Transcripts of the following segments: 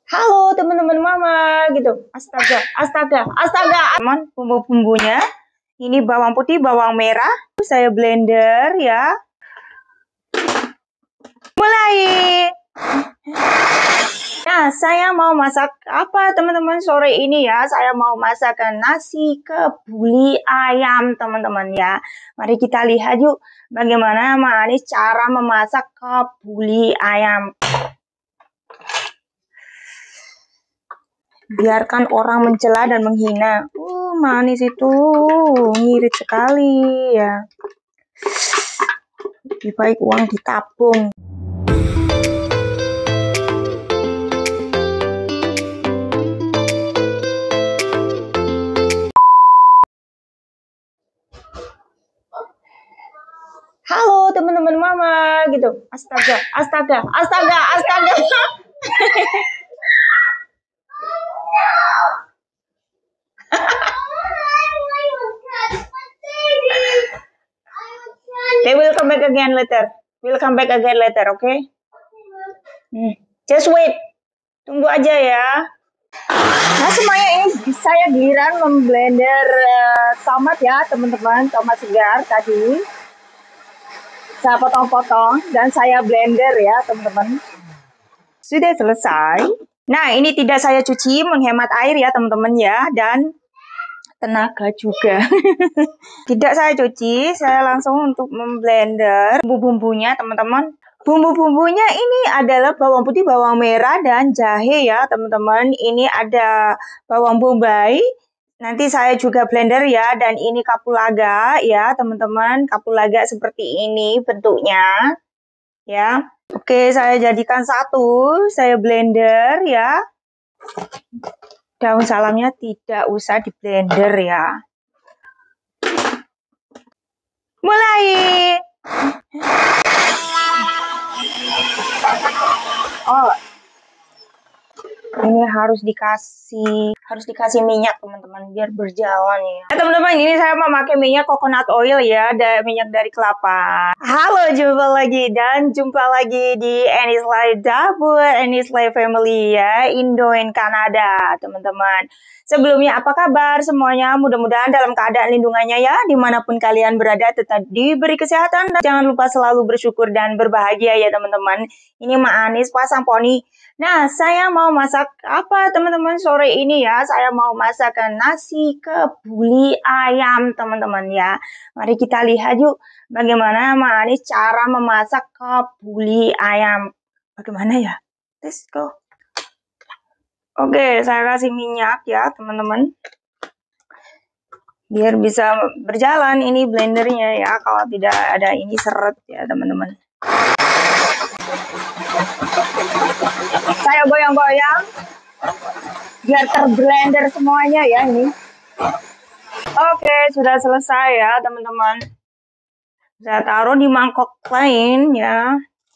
Halo teman-teman mama gitu. Astaga, astaga, astaga. Teman, bumbu-bumbunya. Ini bawang putih, bawang merah. Saya blender ya. Mulai. Nah, saya mau masak apa teman-teman sore ini ya? Saya mau masak nasi kebuli ayam teman-teman ya. Mari kita lihat yuk bagaimana Anis cara memasak kebuli ayam. Biarkan orang mencela dan menghina. Manis itu ngirit sekali ya. Lebih baik uang ditabung. Halo teman-teman mama gitu. Astaga, astaga, astaga, astaga. They will come back again later. We'll come back again later, okay? Just wait. Tunggu aja ya. Nah semuanya ini saya giliran memblender tomat ya teman-teman. Tomat segar tadi. Saya potong-potong dan saya blender ya teman-teman. Sudah selesai. Nah ini tidak saya cuci, menghemat air ya teman-teman ya. Dan tenaga juga. Tidak saya cuci, saya langsung untuk memblender bumbu-bumbunya teman-teman. Bumbu-bumbunya ini adalah bawang putih, bawang merah, dan jahe ya teman-teman. Ini ada bawang bombay. Nanti saya juga blender ya. Dan ini kapulaga ya teman-teman. Kapulaga seperti ini bentuknya. Ya. Oke, saya jadikan satu. Saya blender ya. Daun salamnya tidak usah di blender ya. Mulai. Oh, ini harus dikasih minyak teman-teman biar berjalan ya. Nah, teman-teman ini saya memakai minyak coconut oil ya, minyak dari kelapa. Halo, jumpa lagi di Anis Live Dapur, Anis Live Family ya, Indo and Kanada teman-teman. Sebelumnya apa kabar semuanya? Mudah-mudahan dalam keadaan lindungannya ya, dimanapun kalian berada tetap diberi kesehatan dan jangan lupa selalu bersyukur dan berbahagia ya teman-teman. Ini Anis pasang poni. Nah, saya mau masak apa teman-teman sore ini ya? Saya mau masak nasi kebuli ayam teman-teman ya. Mari kita lihat yuk bagaimana Anis cara memasak kebuli ayam. Bagaimana ya? Let's go. Oke, saya kasih minyak ya teman-teman. Biar bisa berjalan ini blendernya ya. Kalau tidak ada ini seret ya teman-teman. Saya goyang-goyang biar terblender semuanya ya ini. Oke, sudah selesai ya teman-teman. Saya taruh di mangkok lain ya.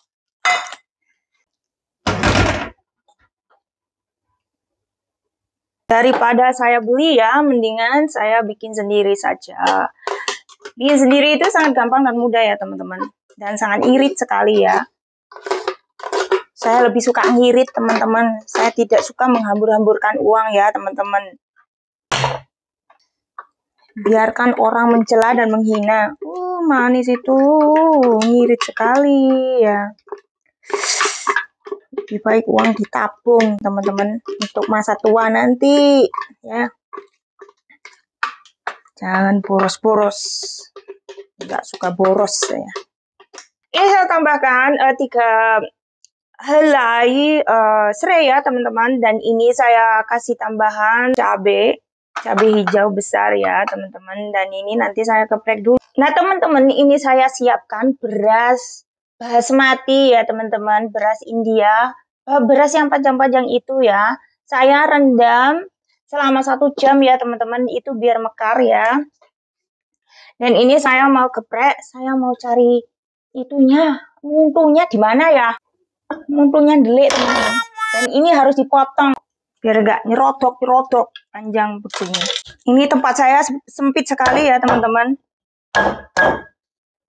Daripada saya beli ya, mendingan saya bikin sendiri saja. Bikin sendiri itu sangat gampang dan mudah ya teman-teman. Dan sangat irit sekali ya. Saya lebih suka ngirit teman-teman. Saya tidak suka menghambur-hamburkan uang ya teman-teman. Biarkan orang mencela dan menghina. Manis itu ngirit sekali ya. Lebih baik uang ditabung teman-teman untuk masa tua nanti ya. Jangan boros-boros. Nggak suka boros saya. Ini saya tambahkan 3 helai serai ya teman-teman, dan ini saya kasih tambahan cabai hijau besar ya teman-teman, dan ini nanti saya geprek dulu. Nah teman-teman ini saya siapkan beras basmati ya teman-teman, beras India, beras yang panjang-panjang itu ya. Saya rendam selama 1 jam ya teman-teman, itu biar mekar ya. Dan ini saya mau geprek, saya mau cari itunya, mumpungnya di mana ya? Mumpungnya delik teman-teman. Dan ini harus dipotong biar gak nyerodok panjang begini. Ini tempat saya sempit sekali ya teman-teman.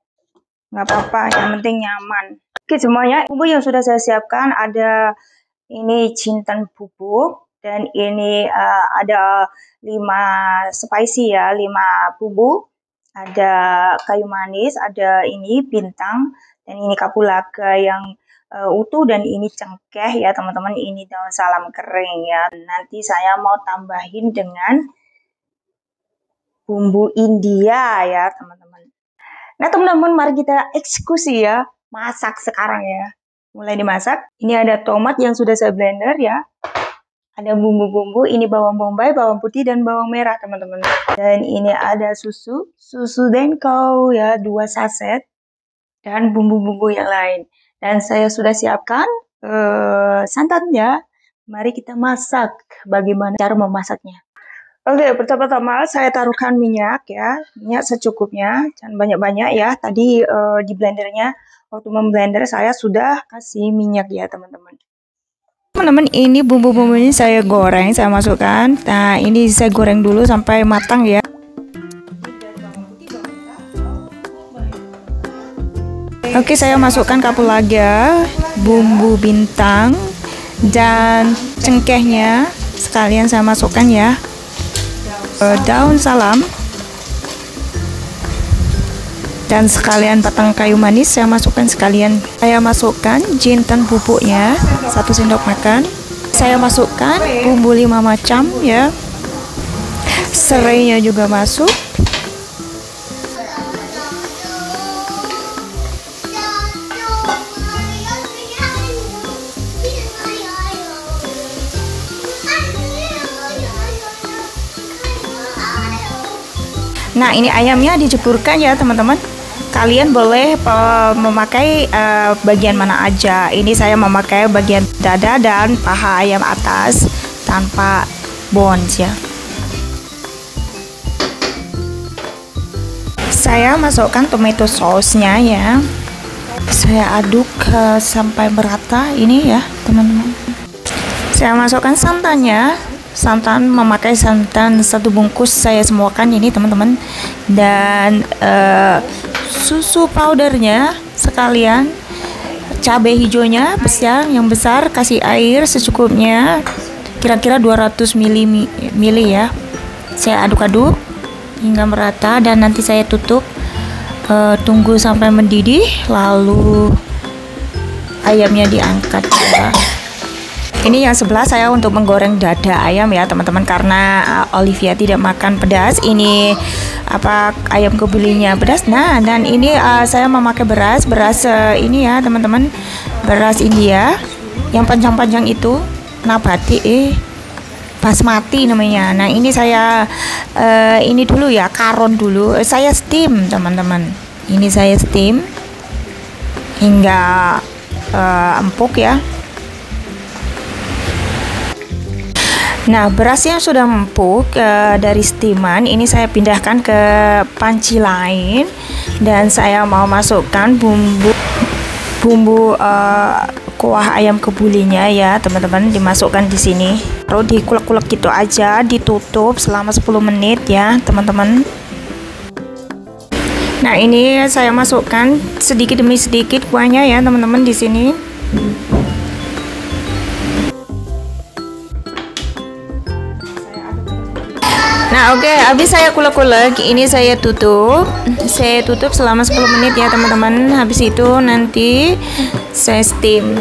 Nggak apa-apa, yang penting nyaman. Oke semuanya, bumbu yang sudah saya siapkan ada ini jinten bubuk, dan ini ada 5 spicy ya, 5 bumbu. Ada kayu manis, ada ini bintang, dan ini kapulaga yang utuh, dan ini cengkeh ya teman-teman, ini daun salam kering ya. Nanti saya mau tambahin dengan bumbu India ya teman-teman. Nah teman-teman, mari kita eksekusi ya, masak sekarang ya. Mulai dimasak. Ini ada tomat yang sudah saya blender ya. Ada bumbu-bumbu, ini bawang bombay, bawang putih, dan bawang merah teman-teman. Dan ini ada susu Denko ya, 2 saset. Dan bumbu-bumbu yang lain. Dan saya sudah siapkan santannya. Mari kita masak. Bagaimana cara memasaknya? Oke, pertama-tama saya taruhkan minyak ya. Minyak secukupnya, jangan banyak-banyak ya. Tadi di blendernya, waktu memblender saya sudah kasih minyak ya teman-teman. Teman-teman, ini bumbu-bumbunya saya goreng, saya masukkan. Nah, ini saya goreng dulu sampai matang ya. Oke, saya masukkan kapulaga, bumbu bintang, dan cengkehnya sekalian saya masukkan ya. Daun salam, dan sekalian batang kayu manis saya masukkan sekalian. Saya masukkan jinten bubuknya 1 sendok makan. Saya masukkan bumbu 5 macam ya. Serainya juga masuk. Nah, ini ayamnya diceburkan ya teman-teman. Kalian boleh memakai bagian mana aja. Ini saya memakai bagian dada dan paha ayam atas tanpa bones ya. Saya masukkan tomato sauce-nya ya. Saya aduk sampai merata ini ya teman-teman. Saya masukkan santannya. Santan, memakai santan 1 bungkus saya semuakan ini teman-teman, dan susu powdernya sekalian, cabai hijaunya besar, yang besar, kasih air secukupnya, kira-kira 200 ml ya. Saya aduk-aduk hingga merata, dan nanti saya tutup, tunggu sampai mendidih, lalu ayamnya diangkat ya. Ini yang sebelah saya untuk menggoreng dada ayam ya teman-teman, karena Olivia tidak makan pedas. Ini ayam kebulinya pedas. Nah, dan ini saya memakai beras ini ya teman-teman, beras India yang panjang-panjang itu, nabati basmati namanya. Nah, ini saya ini dulu ya, karon dulu. Saya steam teman-teman. Ini saya steam hingga empuk ya. Nah, beras yang sudah empuk dari steaman ini saya pindahkan ke panci lain, dan saya mau masukkan bumbu kuah ayam kebulinya ya teman-teman, dimasukkan di sini. Lalu dikulek-kulek gitu aja, ditutup selama 10 menit ya teman-teman. Nah, ini saya masukkan sedikit demi sedikit kuahnya ya teman-teman di sini. Nah, oke, habis saya kulek-kulek, ini saya tutup selama 10 menit ya teman-teman. Habis itu nanti saya steam.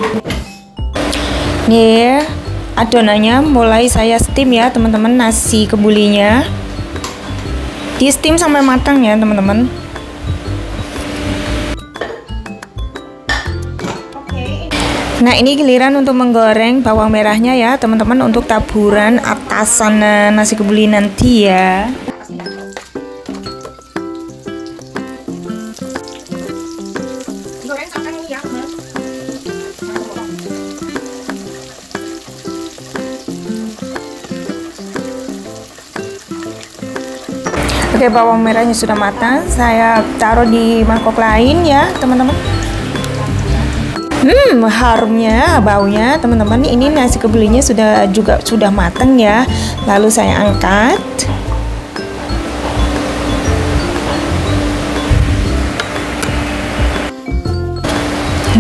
Nih, adonannya mulai saya steam ya teman-teman, nasi kebulinya di steam sampai matang ya teman-teman. Nah, ini giliran untuk menggoreng bawang merahnya ya teman-teman, untuk taburan atasan nasi kebuli nanti ya. Oke, bawang merahnya sudah matang, saya taruh di mangkok lain ya teman-teman. Harumnya, baunya teman-teman. Ini nasi kebulinya sudah matang ya. Lalu saya angkat.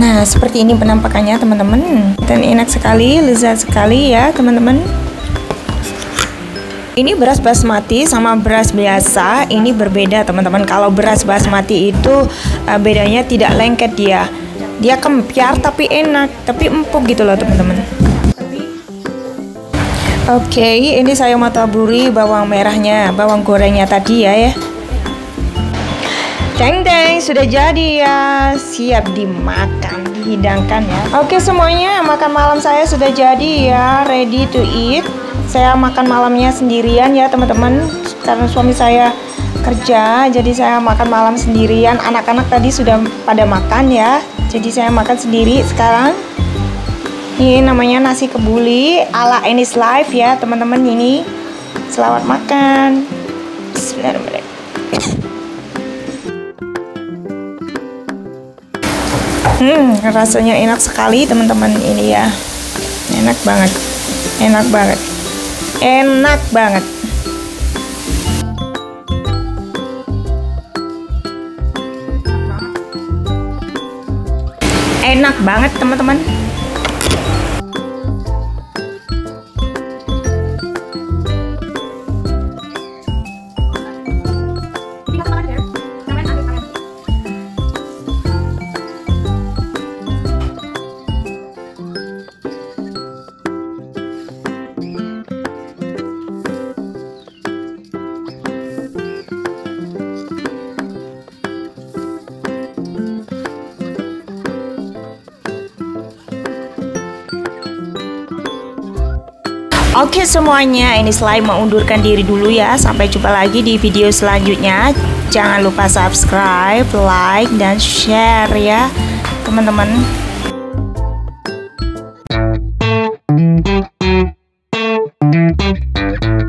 Nah, seperti ini penampakannya teman-teman, dan enak sekali, lezat sekali ya teman-teman. Ini beras basmati sama beras biasa ini berbeda teman-teman. Kalau beras basmati itu bedanya tidak lengket dia kempiar tapi enak, tapi empuk gitu loh teman-teman. Oke, ini saya mau taburi bawang merahnya, bawang gorengnya tadi ya. Teng teng, sudah jadi ya, siap dimakan, dihidangkan ya. Oke semuanya, makan malam saya sudah jadi ya, ready to eat. Saya makan malamnya sendirian ya teman-teman, karena suami saya kerja, jadi saya makan malam sendirian. Anak-anak tadi sudah pada makan ya, jadi saya makan sendiri sekarang. Ini namanya nasi kebuli ala Enis Life ya teman-teman. Ini selamat makan. Bismillahirrahmanirrahim. Rasanya enak sekali teman-teman ini ya, enak banget, enak banget, enak banget. Enak banget teman-teman. Oke semuanya, ini Slime mau undurkan diri dulu ya. Sampai jumpa lagi di video selanjutnya. Jangan lupa subscribe, like, dan share ya teman-teman.